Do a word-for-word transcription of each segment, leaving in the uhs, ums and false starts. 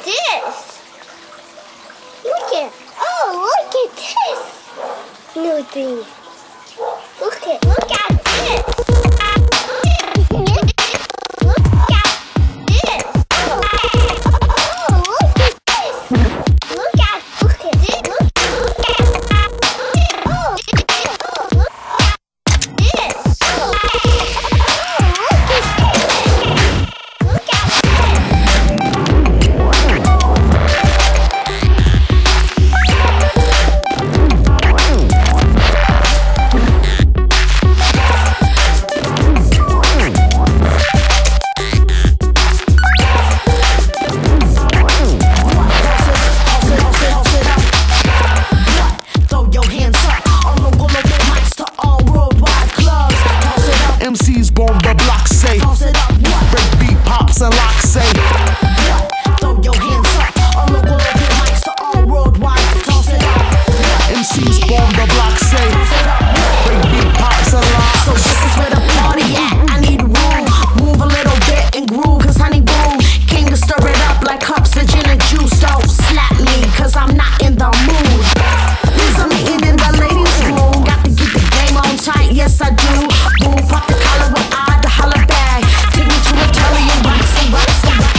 at this. Look at, oh, look at this new thing. Look at, look at this. M Cs bomb the block, say. Break beat, pops and locks, say. Throw your hands up. All local open mics to all worldwide. Toss it up. M Cs bomb the block, say. Break beat, pops and locks. So this is where the party at. I need room. Move a little bit and groove, cause honey boom came to stir it up like cups of gin and juice. Don't slap me, cause I'm not in the mood. There's a meeting in the ladies' room. Got to keep the game on tight, yes I do. Boom, pop the collar with I, the holla bag. Take me to a telly and rock some, rock some, rock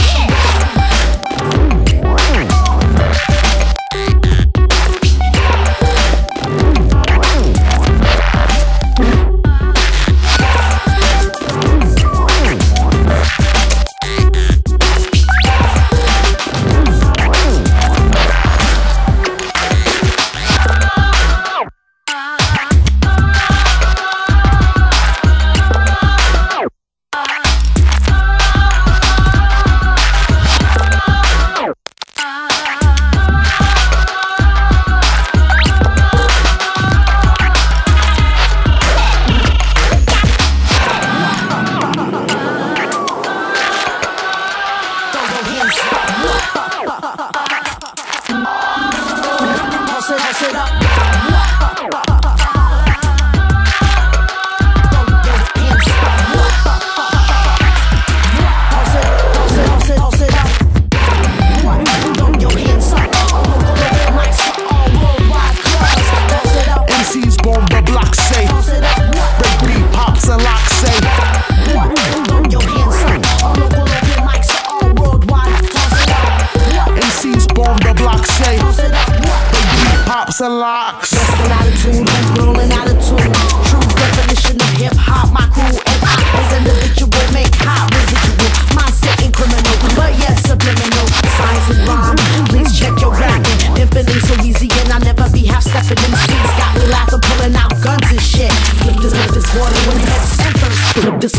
pops and locks. Just an attitude, rolling attitude. True definition of hip hop. My crew and I as individual make hot residual. Mindset ain't criminal, but yes subliminal. Science and rhyme, please check your rapping. Pimping ain't so easy and I never be half stepping. Them seeds got me laughing, pulling out guns and shit. Flip this, flip this water when head centers. Flip this.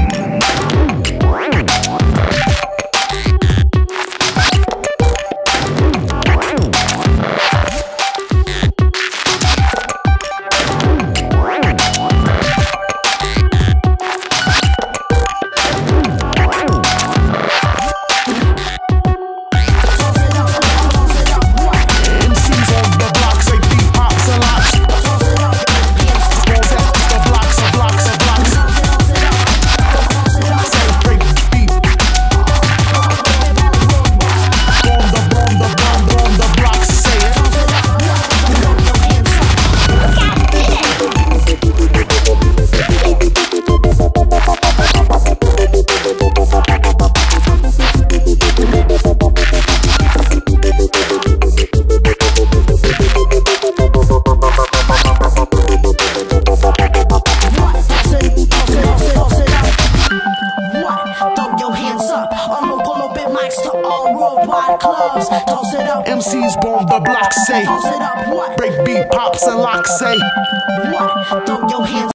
Clubs, toss it up. M Cs bomb the block, say. Toss it up, what? Break beat, pops and locks, say. What? Throw your hands